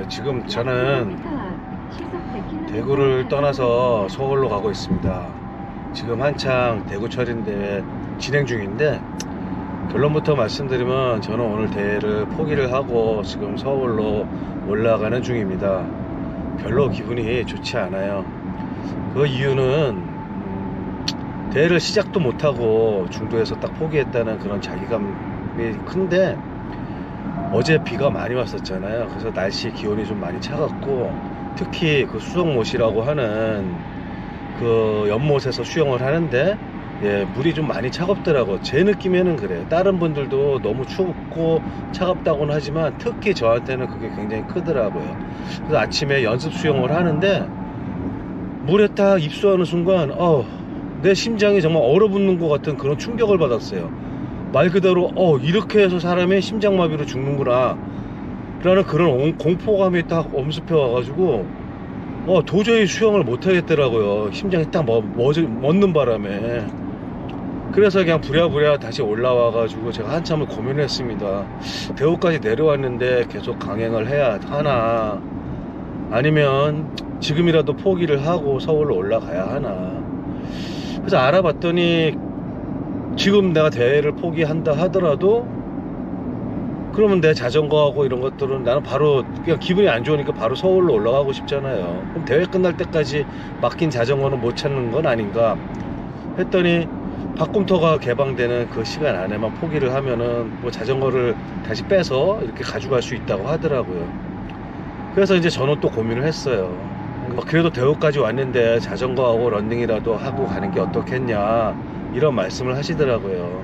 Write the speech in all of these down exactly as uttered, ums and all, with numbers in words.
지금 저는 대구를 떠나서 서울로 가고 있습니다. 지금 한창 대구철인데 진행 중인데, 결론부터 말씀드리면 저는 오늘 대회를 포기를 하고 지금 서울로 올라가는 중입니다. 별로 기분이 좋지 않아요. 그 이유는 대회를 시작도 못하고 중도에서 딱 포기했다는 그런 자괴감이 큰데, 어제 비가 많이 왔었잖아요. 그래서 날씨 기온이 좀 많이 차갑고, 특히 그 수성못이라고 하는 그 연못에서 수영을 하는데, 예, 물이 좀 많이 차갑더라고. 제 느낌에는 그래요. 다른 분들도 너무 춥고 차갑다고는 하지만 특히 저한테는 그게 굉장히 크더라고요. 그래서 아침에 연습 수영을 하는데 물에 딱 입수하는 순간 어, 내 심장이 정말 얼어붙는 것 같은 그런 충격을 받았어요. 말 그대로 어, 이렇게 해서 사람이 심장마비로 죽는구나 라는 그런 공포감이 딱 엄습해 와가지고 어, 도저히 수영을 못 하겠더라고요. 심장이 딱 멎, 멎는 바람에. 그래서 그냥 부랴부랴 다시 올라와가지고 제가 한참을 고민을 했습니다. 대구까지 내려왔는데 계속 강행을 해야 하나, 아니면 지금이라도 포기를 하고 서울로 올라가야 하나. 그래서 알아봤더니 지금 내가 대회를 포기한다 하더라도 그러면 내 자전거하고 이런 것들은 나는 바로 그냥 기분이 안 좋으니까 바로 서울로 올라가고 싶잖아요. 그럼 대회 끝날 때까지 맡긴 자전거는 못 찾는 건 아닌가 했더니, 박꿈터가 개방되는 그 시간 안에만 포기를 하면은 뭐 자전거를 다시 빼서 이렇게 가져갈 수 있다고 하더라고요. 그래서 이제 저는 또 고민을 했어요. 그래도 대구까지 왔는데 자전거하고 런닝이라도 하고 가는 게 어떻겠냐, 이런 말씀을 하시더라고요.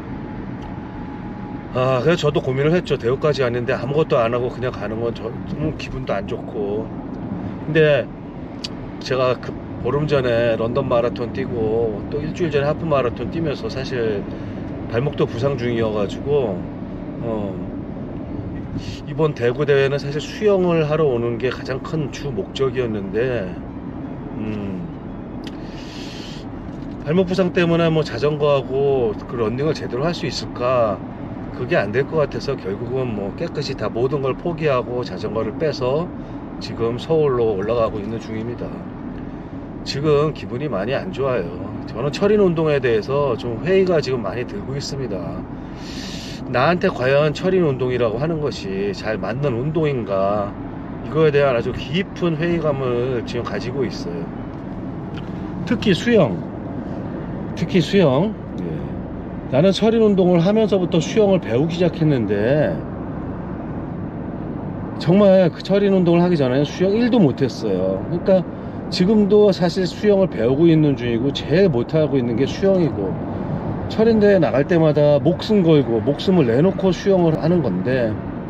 아, 그래서 저도 고민을 했죠. 대구까지 왔는데 아무것도 안 하고 그냥 가는 건 저, 기분도 안 좋고. 근데 제가 그 보름 전에 런던 마라톤 뛰고 또 일주일 전에 하프 마라톤 뛰면서 사실 발목도 부상 중이어가지고 어, 이번 대구 대회는 사실 수영을 하러 오는 게 가장 큰 주 목적이었는데, 음, 발목 부상 때문에 뭐 자전거하고 그 런닝을 제대로 할 수 있을까, 그게 안 될 것 같아서 결국은 뭐 깨끗이 다 모든 걸 포기하고 자전거를 빼서 지금 서울로 올라가고 있는 중입니다. 지금 기분이 많이 안 좋아요. 저는 철인 운동에 대해서 좀 회의가 지금 많이 들고 있습니다. 나한테 과연 철인 운동이라고 하는 것이 잘 맞는 운동인가, 이거에 대한 아주 깊은 회의감을 지금 가지고 있어요. 특히 수영 특히 수영 예. 나는 철인 운동을 하면서부터 수영을 배우기 시작했는데 정말 그 철인 운동을 하기 전에 수영 일도 못했어요. 그러니까 지금도 사실 수영을 배우고 있는 중이고 제일 못하고 있는 게 수영이고, 철인대회 나갈 때마다 목숨 걸고 목숨을 내놓고 수영을 하는 건데,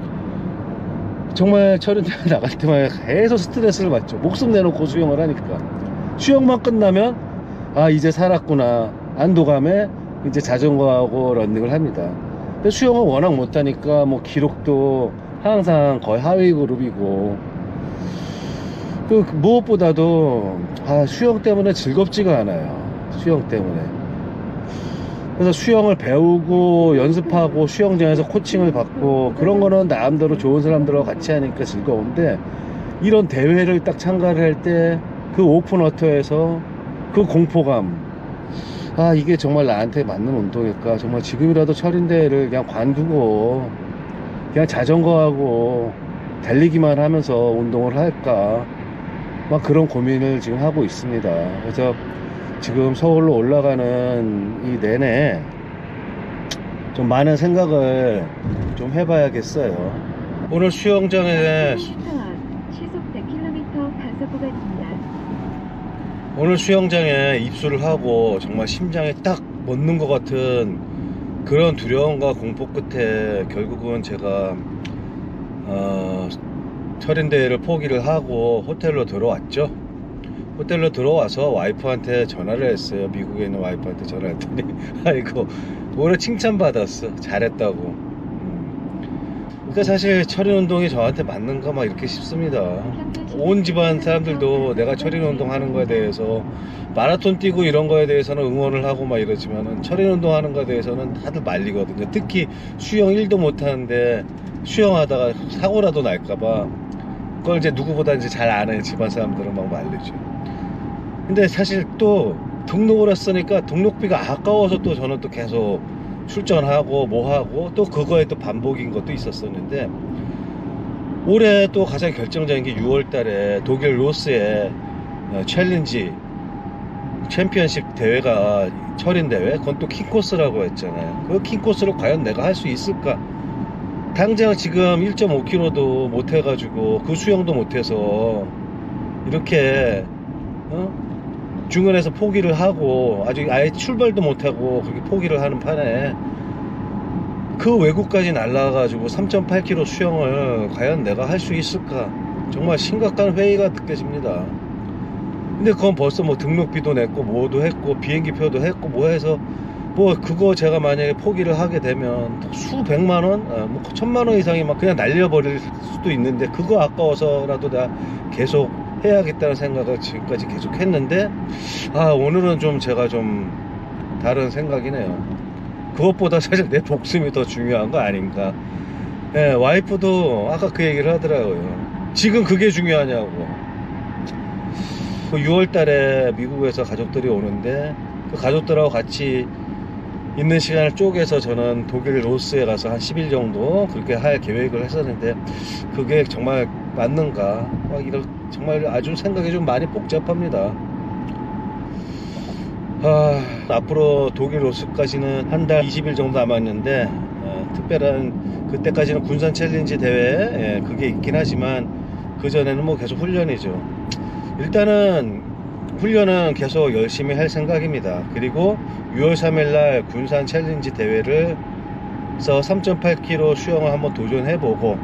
정말 철인대회 나갈 때마다 계속 스트레스를 받죠. 목숨 내놓고 수영을 하니까. 수영만 끝나면 아, 이제 살았구나 안도감에 이제 자전거하고 런닝을 합니다. 근데 수영을 워낙 못하니까 뭐 기록도 항상 거의 하위 그룹이고, 그 무엇보다도 아, 수영 때문에 즐겁지가 않아요. 수영 때문에. 그래서 수영을 배우고 연습하고 수영장에서 코칭을 받고 그런 거는 나름대로 좋은 사람들하고 같이 하니까 즐거운데, 이런 대회를 딱 참가를 할 때 그 오픈워터에서 그 공포감, 아, 이게 정말 나한테 맞는 운동일까, 정말 지금이라도 철인대회를 그냥 관두고 그냥 자전거하고 달리기만 하면서 운동을 할까, 막 그런 고민을 지금 하고 있습니다. 그래서 지금 서울로 올라가는 이 내내 좀 많은 생각을 좀 해봐야겠어요. 오늘 수영장에 시속 백 킬로미터 단속 구간입니다. 오늘 수영장에 입수를 하고 정말 심장에 딱 멎는 것 같은 그런 두려움과 공포 끝에 결국은 제가 어, 철인대회를 포기를 하고 호텔로 들어왔죠. 호텔로 들어와서 와이프한테 전화를 했어요. 미국에 있는 와이프한테 전화를 했더니 아이고, 오늘 칭찬받았어. 잘했다고. 음. 그러니까 사실 철인 운동이 저한테 맞는가 막 이렇게 싶습니다. 온 집안 사람들도 내가 철인 운동 하는 거에 대해서, 마라톤 뛰고 이런 거에 대해서는 응원을 하고 막 이러지만은 철인 운동 하는 거에 대해서는 다들 말리거든요. 특히 수영 일도 못 하는데 수영하다가 사고라도 날까봐 그걸 이제 누구보다 이제 잘 아는 집안 사람들은 막 알려줘. 근데 사실 또 등록을 했으니까 등록비가 아까워서 또 저는 또 계속 출전하고 뭐하고 또 그거에 또 반복인 것도 있었었는데, 올해 또 가장 결정적인 게 유월 달에 독일 로스의 챌린지 챔피언십 대회가 철인 대회, 그건 또 킹코스라고 했잖아요. 그 킹코스를 과연 내가 할 수 있을까? 당장 지금 일 점 오 킬로미터도 못 해가지고 그 수영도 못해서 이렇게 어? 중간에서 포기를 하고 아직 아예 출발도 못하고 그렇게 포기를 하는 판에 그 외국까지 날라가가지고 삼 점 팔 킬로미터 수영을 과연 내가 할 수 있을까? 정말 심각한 회의가 느껴집니다. 근데 그건 벌써 뭐 등록비도 냈고 뭐도 했고 비행기표도 했고 뭐 해서 뭐 그거 제가 만약에 포기를 하게 되면 수백만 원, 아, 뭐 천만 원 이상이 막 그냥 날려버릴 수도 있는데, 그거 아까워서라도 나 계속 해야겠다는 생각을 지금까지 계속 했는데, 아 오늘은 좀 제가 좀 다른 생각이네요. 그것보다 사실 내 목숨이 더 중요한 거 아닌가. 예, 와이프도 아까 그 얘기를 하더라고요. 지금 그게 중요하냐고. 그 유월 달에 미국에서 가족들이 오는데 그 가족들하고 같이 있는 시간을 쪼개서 저는 독일 로스에 가서 한 십 일 정도 그렇게 할 계획을 했었는데, 그게 정말 맞는가? 막 이런 정말 아주 생각이 좀 많이 복잡합니다. 아, 앞으로 독일 로스까지는 한 달 이십 일 정도 남았는데, 어, 특별한 그때까지는 군산 챌린지 대회, 예, 그게 있긴 하지만 그 전에는 뭐 계속 훈련이죠. 일단은 훈련은 계속 열심히 할 생각입니다. 그리고 유월 삼일 날 군산 챌린지 대회를 서 삼 점 팔 킬로미터 수영을 한번 도전해보고,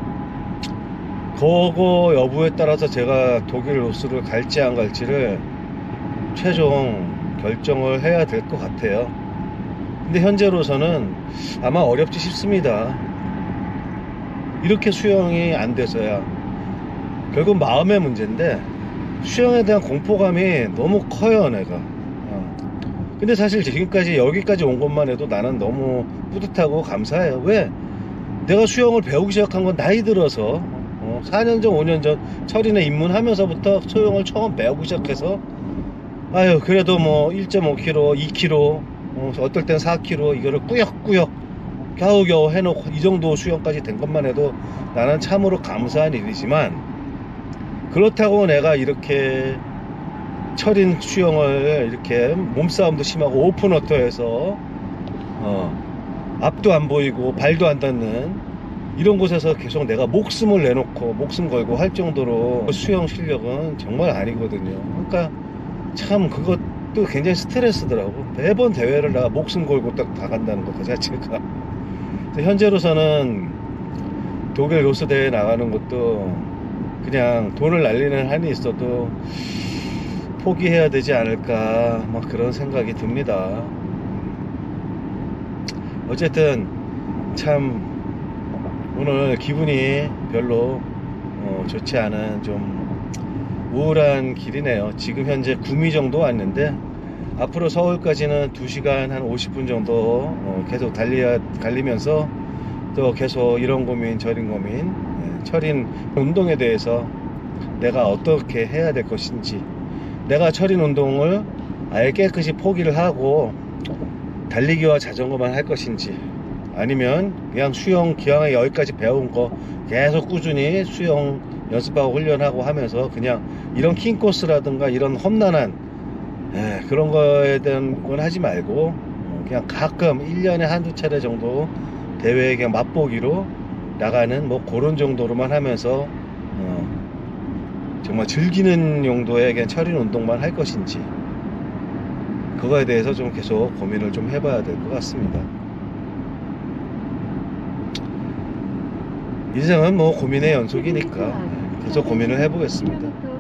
그거 여부에 따라서 제가 독일 로스를 갈지 안 갈지를 최종 결정을 해야 될 것 같아요. 근데 현재로서는 아마 어렵지 싶습니다. 이렇게 수영이 안 돼서야 결국 마음의 문제인데, 수영에 대한 공포감이 너무 커요 내가. 어. 근데 사실 지금까지 여기까지 온 것만 해도 나는 너무 뿌듯하고 감사해요. 왜? 내가 수영을 배우기 시작한 건 나이 들어서 어, 사 년 전 오 년 전 철인에 입문하면서부터 수영을 처음 배우기 시작해서, 아유 그래도 뭐 일 점 오 킬로미터, 이 킬로미터, 어, 어떨 땐 사 킬로미터 이거를 꾸역꾸역 겨우겨우 해놓고 이 정도 수영까지 된 것만 해도 나는 참으로 감사한 일이지만, 그렇다고 내가 이렇게 철인 수영을 이렇게 몸싸움도 심하고 오픈워터에서 어, 앞도 안 보이고 발도 안 닿는 이런 곳에서 계속 내가 목숨을 내놓고 목숨 걸고 할 정도로 수영 실력은 정말 아니거든요. 그러니까 참 그것도 굉장히 스트레스더라고. 매번 대회를 내가 목숨 걸고 딱 나간다는 것 그 자체가. 현재로서는 독일 로스 대회 나가는 것도 그냥 돈을 날리는 한이 있어도 포기해야 되지 않을까 막 그런 생각이 듭니다. 어쨌든 참 오늘 기분이 별로 어, 좋지 않은 좀 우울한 길이네요. 지금 현재 구미 정도 왔는데 앞으로 서울까지는 두 시간 한 오십 분 정도 어, 계속 달려, 달리면서 또 계속 이런 고민 저런 고민, 철인 운동에 대해서 내가 어떻게 해야 될 것인지, 내가 철인 운동을 아예 깨끗이 포기를 하고 달리기와 자전거만 할 것인지, 아니면 그냥 수영 기왕에 여기까지 배운 거 계속 꾸준히 수영 연습하고 훈련하고 하면서 그냥 이런 킹코스라든가 이런 험난한 에, 그런 거에 대한 건 하지 말고 그냥 가끔 일 년에 한두 차례 정도 대회에 그냥 맛보기로 나가는 뭐 그런 정도로만 하면서 어, 정말 즐기는 용도의 그냥 철인 운동만 할 것인지, 그거에 대해서 좀 계속 고민을 좀 해봐야 될 것 같습니다. 인생은 뭐 고민의 연속이니까 계속 고민을 해보겠습니다.